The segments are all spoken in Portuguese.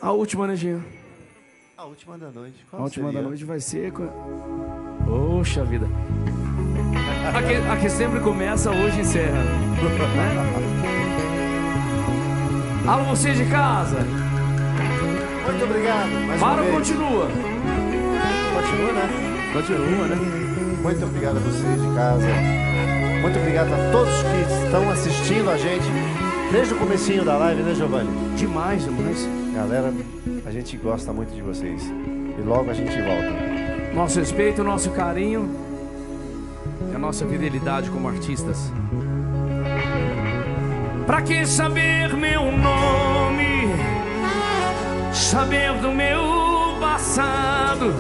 A última, né, Jean? A última da noite. A última da noite vai ser... Poxa vida. A que sempre começa, hoje encerra. Alô, você de casa. Muito obrigado. Para ou continua? Continua, né? Continua, né? Muito obrigado a vocês de casa. Muito obrigado a todos que estão assistindo a gente desde o comecinho da live, né, Giovanni? Demais, demais. Galera, a gente gosta muito de vocês. E logo a gente volta. Nosso respeito, nosso carinho e a nossa fidelidade como artistas. Pra que saber meu nome? Saber do meu passado?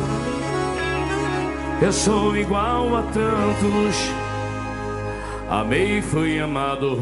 Eu sou igual a tantos. Amei e fui amado.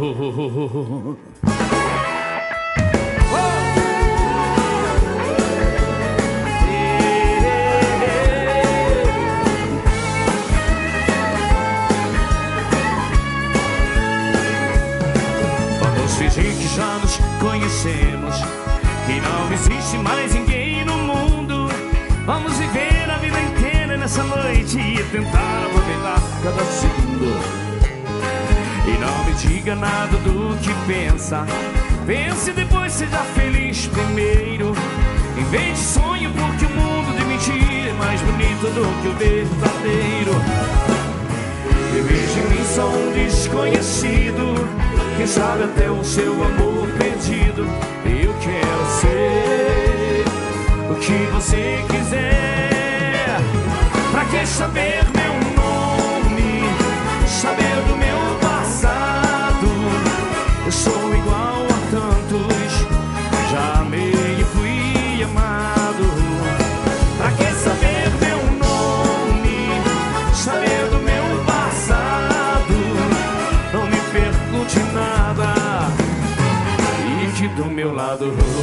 Vamos fingir que já nos conhecemos, que não existe mais ninguém no mundo. Vamos viver a vida inteira nessa noite e tentar aproveitar cada segundo. E não me diga nada do que pensa. Pense depois, seja feliz primeiro. Invente sonho, porque o mundo de mentira é mais bonito do que o verdadeiro. Eu vejo em mim só um desconhecido, quem sabe até o seu amor perdido. Eu quero ser o que você quiser. Pra que saber meu nome? Saber do meu passado? Eu sou igual a tantos, já amei e fui amado. Pra que saber meu nome? Saber do meu passado? Não me pergunte nada e que do meu lado.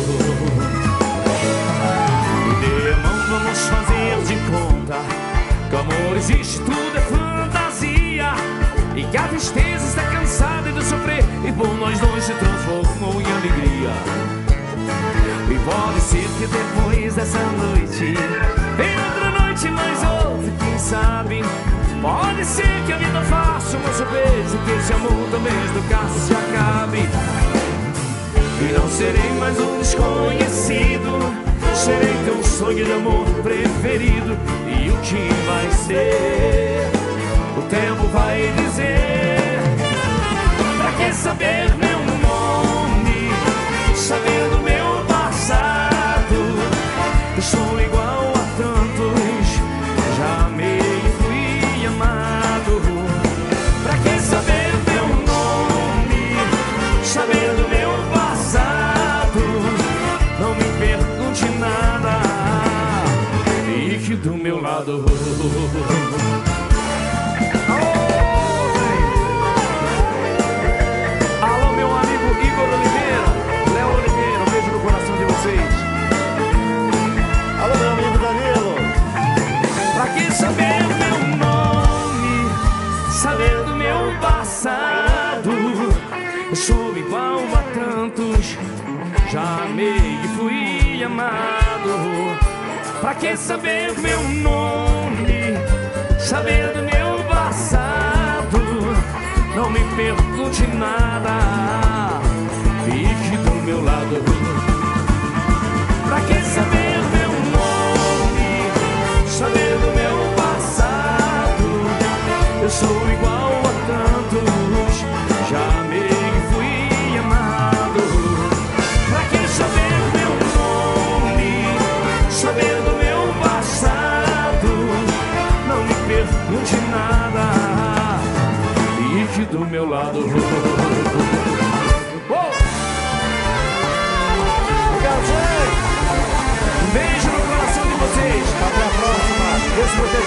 Me dê a mão, vamos fazer de conta que o amor existe, tudo é fantasia, e que a tristeza está cansada de sofrer, e por nós dois se transformou em alegria. E pode ser que depois dessa noite vem outra noite, mais outra, quem sabe. Pode ser que a vida faça uma surpresa, que esse amor também nunca se acabe. E não serei mais um desconhecido, serei teu sonho de amor preferido. E o que vai ser, o tempo vai dizer. Pra que saber meu nome? Saber do meu passado? Eu sou igual a tantos, já amei e fui amado. Pra que saber meu nome? Saber do meu passado? Não me pergunte nada e que do meu lado. Alô, meu amigo Igor Oliveira, Léo Oliveira, um beijo no coração de vocês. Alô, meu amigo Danilo. Pra que saber meu nome? Saber do meu passado? Eu sou igual a tantos, já amei e fui amado. Pra que saber meu nome? Saber do meu passado? Não me pergunte nada, fique do meu lado. Pra que saber meu nome? Saber do meu passado? Eu sou igual a tantos, já amei e fui amado. Pra que saber meu nome? Saber do meu passado? Não me pergunte nada, fique do meu lado. Obrigado, gente. Um beijo no coração de vocês. Até a próxima. Deus proteja.